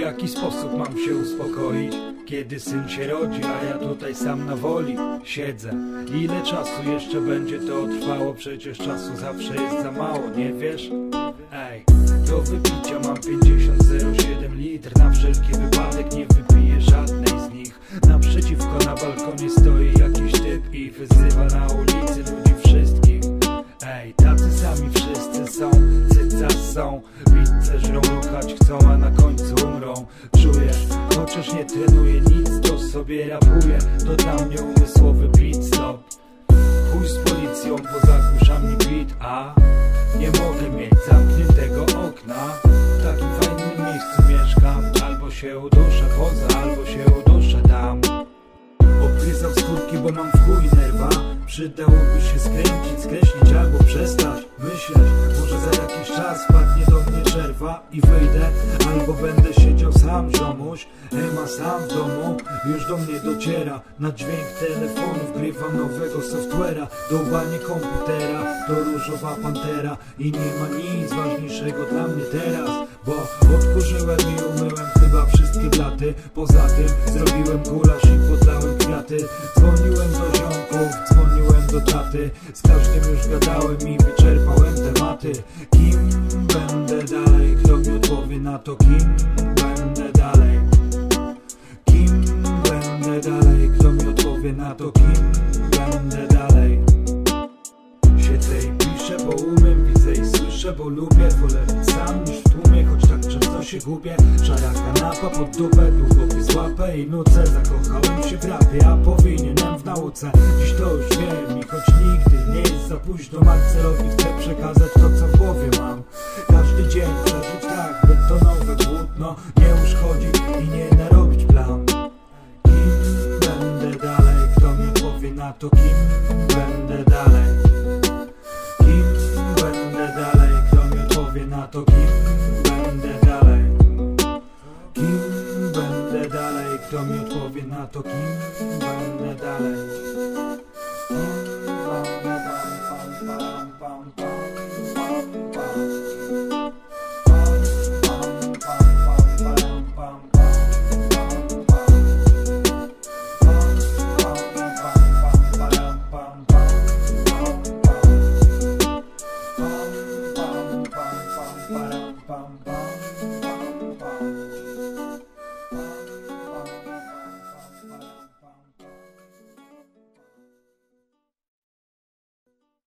jaki sposób mam się uspokoić, kiedy syn się rodzi, a ja tutaj sam na woli siedzę? Ile czasu jeszcze będzie to trwało? Przecież czasu zawsze jest za mało, nie wiesz? Ej, do wypicia mam 50,07 litr. Na wszelki wypadek nie wypiję żadnej z nich. Naprzeciwko na balkonie stoi jakiś typ i wyzywa na ulicy ludzi wszystkich. Ej, tacy sami wszyscy są, cyca są. BITZe żrą, ruchać chcą, a na końcu umrą. Czuję, chociaż nie trenuję nic, to sobie rapuję. To dla mnie umysłowy pit stop. Chuj z policją, bo zagłusza mi beat, a nie mogę mieć zamkniętego okna. W takim fajnym miejscu mieszkam. Albo się uduszę poza, albo się uduszę tam. Obgryzał skórki, bo mam w chuj nerwa. Przydałoby się skręcić, skreślić albo przestać myśleć. Może za jakiś czas wpadnie do mnie przerwa i wyjdę, albo będę siedział sam, ziomuś. Ema sam w domu, już do mnie dociera. Na dźwięk telefonu wgrywam nowego software'a. Dłubanie komputera to różowa pantera. I nie ma nic ważniejszego dla mnie teraz, bo odkurzyłem i umyłem chyba wszystkie blaty. Poza tym zrobiłem gulasz i podlałem kwiaty. Dzwoniłem do ziomków, dzwoniłem do taty. Z każdym już gadałem i wyczerpałem tematy. Kim będę dalej? Kto mi odpowie na to? Kim będę dalej? Kim będę dalej? Kto mi odpowie na to? Kim będę dalej? Siedzę i piszę, bo umiem, widzę i słyszę, bo lubię. Wolę być sam niż w tłumie, choć tak często się gubię. Szara kanapa pod dupę, długopis łapę i nucę. Zakochałem się w rapie, a powinienem w nauce. Dziś to już wiem i choć nigdy nie jest za późno, Marcelowi chcę przekazać to, co w głowie mam. Każdy dzień przeżyć tak, by to nowe płótno nie uszkodzić i nie narobić plam. Kim będę dalej? Kto mi powie na to? Kim będę dalej? Kim będę dalej? Kto mi odpowie na to? Kim będę dalej? Kim będę dalej? Kto mi odpowie na to? Kim będę dalej?